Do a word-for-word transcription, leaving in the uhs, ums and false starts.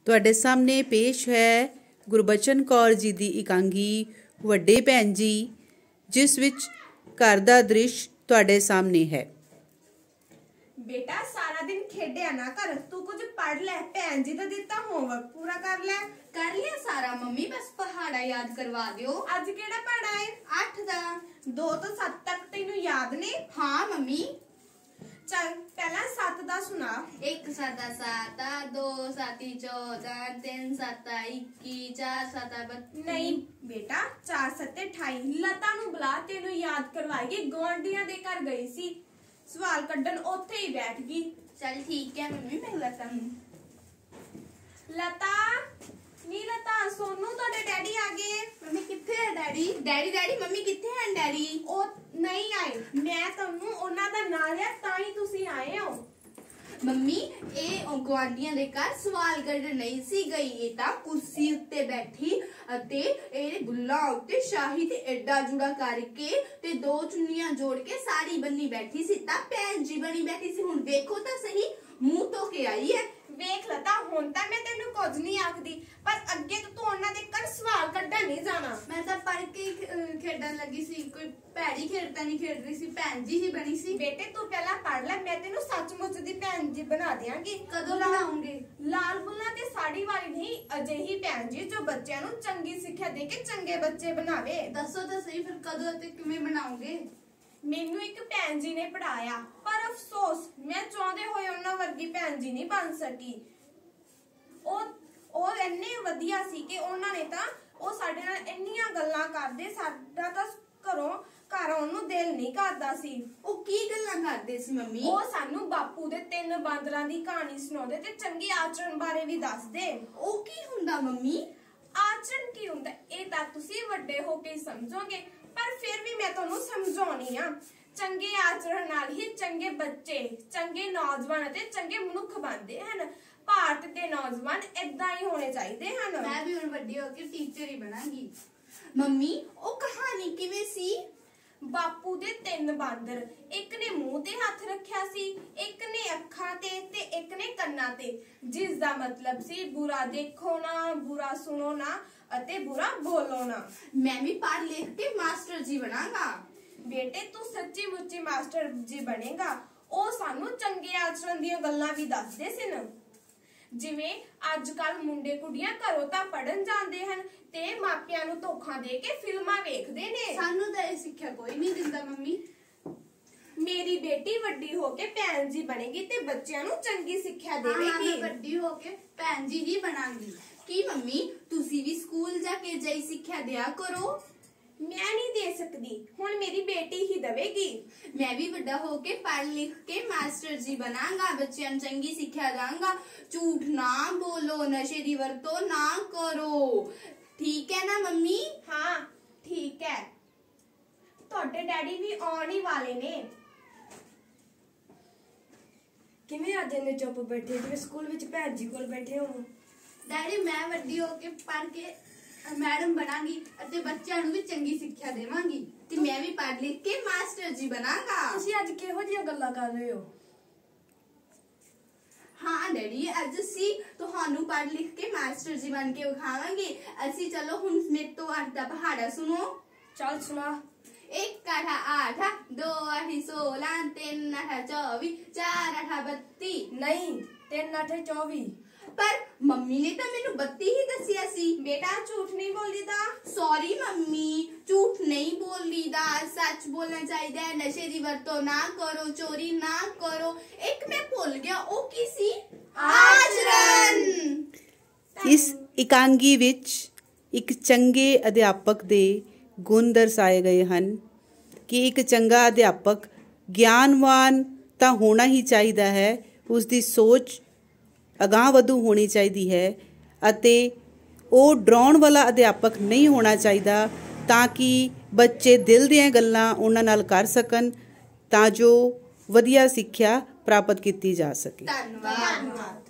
ਤੁਹਾਡੇ ਸਾਹਮਣੇ ਪੇਸ਼ ਹੈ ਗੁਰਬਚਨ ਕੌਰ ਜੀ ਦੀ ਇਕਾਂਗੀ ਵੱਡੇ ਭੈਣ ਜੀ, ਜਿਸ ਵਿੱਚ ਘਰ ਦਾ ਦ੍ਰਿਸ਼ ਤੁਹਾਡੇ ਸਾਹਮਣੇ ਹੈ। बेटा सारा दिन खेडिया ना कर, तू कुछ पढ़ ले। भैन जी तो दिता होमवर्क पूरा कर ले। कर लिया सारा मम्मी, बस पहाड़ा याद करवा दियो। आज केड़ा पढ़ा है? आठ दा। दो तो सत्त तक तेनू याद ने? हाँ मम्मी। चल पहला सत्त दा सुना। एक सता साता, दो साती चौदह, तीन सता इक्की, चार सता बत्तीस। नहीं बेटा, चार सत्ते अठाई। लता नू बुला, तेनू याद करवाएगी। गुआंढियां दे घर गई सी, सवाल कड्डन ओथे ही बैठ गई। चल ठीक है मम्मी, मैं लता हूँ। लता नी लता, सोनू तोड़े डैडी आ गए। मम्मी किथे है डैडी? डैडी डैडी मम्मी किथे हैं डैडी? ओ नहीं आए, मैं तुहानू उन्हां दा नाम लिया तां ही तुसी आए हो। मम्मी ए गुआंढियां दे घर सवाल कड्डन नहीं सी गई, ए तां कुर्सी उत्ते बैठी अते ए बुल्ला उत्ते शाही ते एडा जुड़ा करके ते दो चुन्नियां जोड़ के साड़ी बन्नी बैठी सी, तां भैन जी बनी बैठी सी। हुण देखो तां सही, मुंह धो के आई है। वेख लता, हुण तां मैं तैनू कुछ नहीं आखदी, पर अगे तो तू उन्हां दे घर सवाल कड्डन नहीं जाना। मैं तां पढ़ के खेडन लगी सी, कोई भैड़ी खेड तां नहीं खेड रही सी, भैन जी ही बनी सी। बेटे तू पहला पढ़ ले, मैं तैनू सचमुच दी भैन जी बना देंगी। कदों बनाऊंगे? लाल बुल्ला ते साड़ी वाली नहीं, अजिही भैन जी जो बच्चों नू चंगी सिक्ख्या दे के चंगे बच्चे बनावे। दसो तां सही, फिर कदों ते किवें बनाओगे? मैनू एक भैन जी ने पढ़ाया, पर अफसोस मैं चाहते हुए उन्हां वर्गी भैन जी नहीं बन सकी। ओ ओ इन्ने वधिया सी कि उन्हां ने तां ओ साडे नाल इन्नियां गल्लां करदे, साडा तां घरों घर आउण नूं दिल नहीं करदा सी। ओ की गल्लां करदे सी मम्मी? ओ सानू बापू दे तीन बांदरां दी कहानी सुणाउंदे ते चंगे आचरण बारे भी दसदे। ओ की हुंदा मम्मी? आचरण की हुंदा ए तां तुसीं वड्डे हो के समझोगे, पर फिर भी मैं तुहानू समझाउणी आ। चंगे आचरण नाल ही चंगे बच्चे, चंगे नौजवान ते चंगे मनुख बनदे हन। भारत दे नौजवान इदां ही होने चाहिए हन। मैं भी हुण वड्डी होके टीचर ही बनांगी। मम्मी ओ कहानी किवें सी? बापू दे तीन बांदर, एक ने मुंह ते हथ रखिया सी, एक ने अखां ते ते एक ने कन्नां ते, जिस दा मतलब सी बुरा देखो ना, बुरा सुनो ना अते बुरा बोलो ना। मैं भी पढ़ लिख के मास्टर जी बनांगा। बेटे तू सच्ची मुच्ची मास्टर जी बनेगा। ओ सानू चंगे आचरण दीयां गल्लां भी दसदे सन, जिवें अजकल मुंडे कुड़ियां घरों तां पढ़न जांदे हन ते मापियां नू धोखा दे के फिल्मां वेखदे ने। सानू तां इह सिक्ख्या कोई नहीं दिंदा मम्मी। मेरी बेटी वड्डी होके भैन जी बनेगी ते बच्चियां नू चंगी सिक्ख्या देवेगी। हाँ, मैं वड्डी होके भैन जी ही बनांगी। की मम्मी तुसी भी स्कूल जाके जई सिक्ख्या दिया करो? मैं नहीं दे सकती, हुण मेरी बेटी ही देवेगी। मैं भी बड़ा होके पढ़ लिख के मास्टर जी बनांगा, बच्चों नूं चंगी सिक्ख्या दांगा। झूठ ना बोलो, नशे दी वरतों ना करो, ठीक है ना मम्मी? हाँ ठीक है। तुहाडे डैडी भी आउण ही वाले ने। किवें अज इन्ने चुप बैठे, जिवें स्कूल विच भैन जी कोल बैठे हो? डैडी मैं वड्डी होके पढ़ के मैडम बनांगी अते बच्चों नूं भी चंगी सिक्ख्या देवांगी ते मैं भी पढ़ लिख के मास्टर जी बनांगा। तुसीं अज किहो जिहियां गल्लां कर रहे हो? हाँ डैडी, अज असीं तुहानू पढ़ लिख के मास्टर जी बन के विखावांगे। असीं चलो हुण मेरे तो अठ दा पहाड़ा सुनो। चल सुना। एक आठा आठा, दो आठी सोलह, तीन आठा चौबी, चार आठा बत्ती। नहीं, तीन आठे चौबी। पर मम्मी ने तो मैनू बत्ती ही दसिया सी। बेटा झूठ नहीं बोली दा। सॉरी मम्मी, झूठ नहीं बोली दा, सच बोलना चाहिए। नशे दी वरतों ना करो, चोरी ना करो। एक मैं भूल गया, ओ की सी? आचरण। इस इकांगी विच एक चंगे अध्यापक दे गुण दर्शाए गए हैं कि एक चंगा अध्यापक ज्ञानवान तां होना ही चाहिए है, उसकी सोच अगाह वधू होनी चाहिए है अते वो डराउण वाला अध्यापक नहीं होना चाहिए, ताकि बच्चे दिल दीआं गल्लां उन्हां नाल कर सकन, तां जो वधिया सिक्ख्या प्राप्त की जा सके। धन्यवाद।